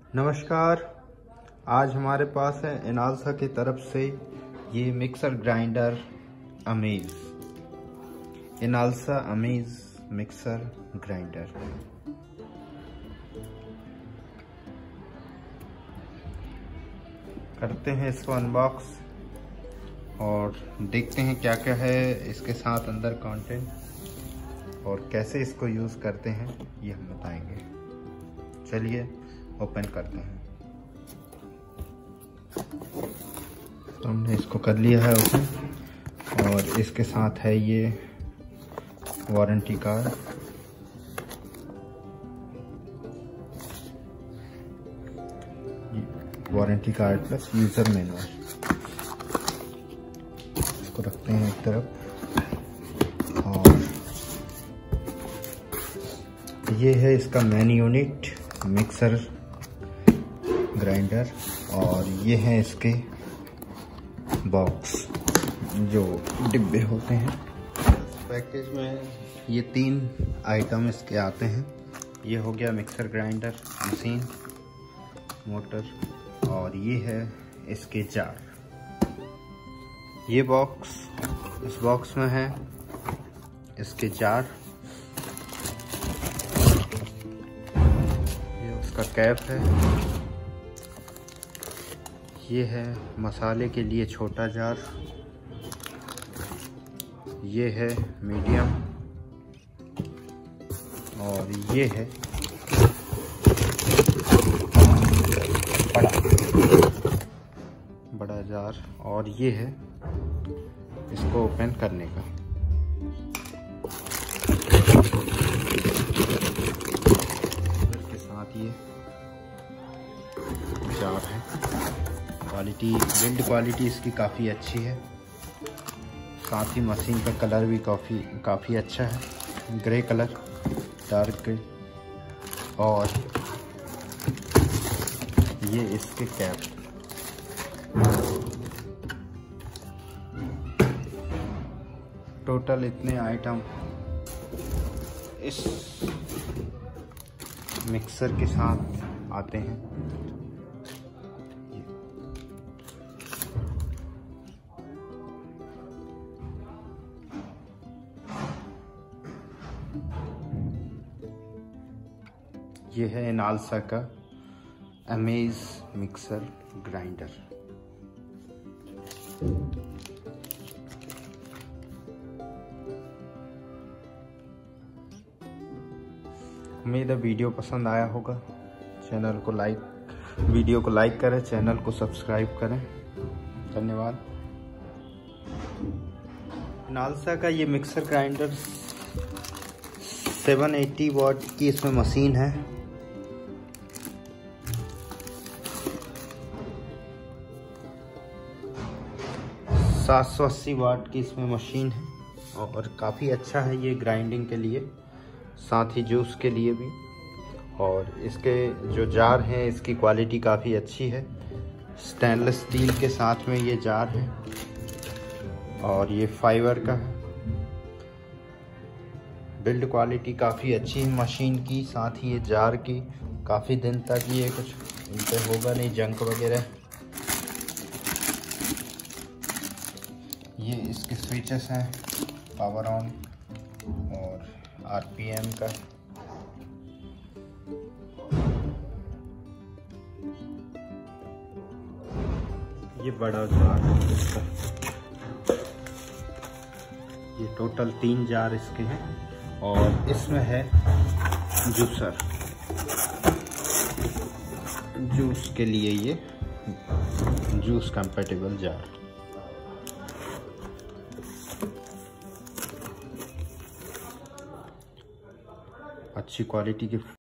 नमस्कार। आज हमारे पास है इनालसा की तरफ से ये mixer grinder Amaze, Inalsa Amaze mixer grinder. करते हैं इसको अनबॉक्स और देखते हैं क्या क्या है इसके साथ अंदर कंटेंट और कैसे इसको यूज़ करते हैं ये हम बताएंगे। चलिए ओपन करते हैं। तो हमने इसको कर लिया है ओपन और इसके साथ है ये warranty card. Warranty card plus user manual. इसको रखते हैं एक तरफ और ये है इसका मेन यूनिट मिक्सर ग्राइंडर और ये हैं इसके बॉक्स जो डिब्बे होते हैं। पैकेज में ये 3 आइटम इसके आते हैं। ये हो गया मिक्सर ग्राइंडर मशीन, मोटर और ये है इसके जार। ये बॉक्स, इस बॉक्स में है इसके जार, ये उसका कैप है। ये है मसाले के लिए छोटा जार, ये है मीडियम और ये है बड़ा जार और ये है इसको ओपन करने का। इसके साथ ये जार है। क्वालिटी, बिल्ड क्वालिटी इसकी काफ़ी अच्छी है। साथ ही मशीन का कलर भी काफ़ी अच्छा है, ग्रे कलर, डार्क ग्रे। और ये इसके कैप। टोटल इतने आइटम इस मिक्सर के साथ आते हैं। ये है इनालसा का अमेज मिक्सर ग्राइंडर। उम्मीद है वीडियो पसंद आया होगा। चैनल को वीडियो को लाइक करें, चैनल को सब्सक्राइब करें। धन्यवाद। इनालसा का ये मिक्सर ग्राइंडर 780 वाट की इसमें मशीन है। 780 वाट की इसमें मशीन है और काफ़ी अच्छा है ये ग्राइंडिंग के लिए, साथ ही जूस के लिए भी। और इसके जो जार हैं इसकी क्वालिटी काफ़ी अच्छी है। स्टेनलेस स्टील के साथ में ये जार है और ये फाइबर का है। बिल्ड क्वालिटी काफ़ी अच्छी है मशीन की, साथ ही ये जार की काफ़ी दिन तक ये कुछ इन पे होगा नहीं, जंक वगैरह। ये इसके स्विचेस हैं, पावर ऑन और आरपीएम का। ये बड़ा जार है इसका। ये टोटल 3 जार इसके हैं और इसमें है जूसर, जूस के लिए ये जूस कंपैटिबल जार। अच्छी क्वालिटी की